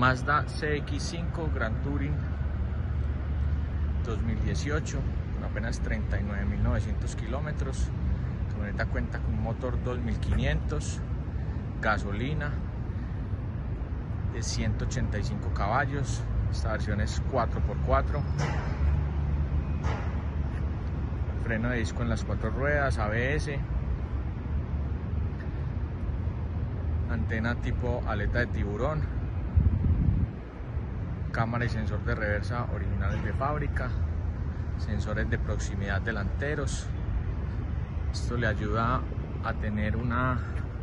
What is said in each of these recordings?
Mazda CX-5 Grand Touring 2018 con apenas 39.900 kilómetros. La camioneta cuenta con un motor 2500, gasolina de 185 caballos. Esta versión es 4x4, freno de disco en las 4 ruedas, ABS, antena tipo aleta de tiburón, cámara y sensor de reversa originales de fábrica, sensores de proximidad delanteros. Esto le ayuda a tener una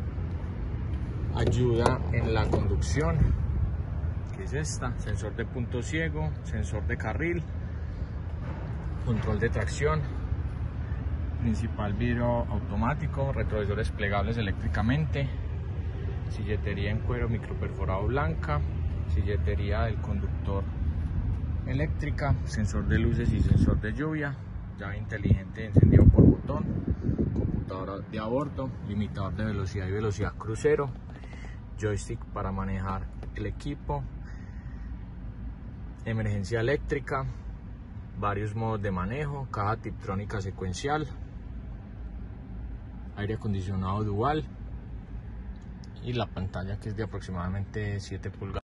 ayuda en la conducción, que es esta: sensor de punto ciego, sensor de carril, control de tracción, principal vidrio automático, retrovisores plegables eléctricamente, silletería en cuero microperforado blanca, silletería del conductor eléctrica, sensor de luces y sensor de lluvia, llave inteligente de encendido por botón, computadora de a bordo, limitador de velocidad y velocidad crucero, joystick para manejar el equipo, emergencia eléctrica, varios modos de manejo, caja Tiptrónica secuencial, aire acondicionado dual y la pantalla, que es de aproximadamente 7 pulgadas.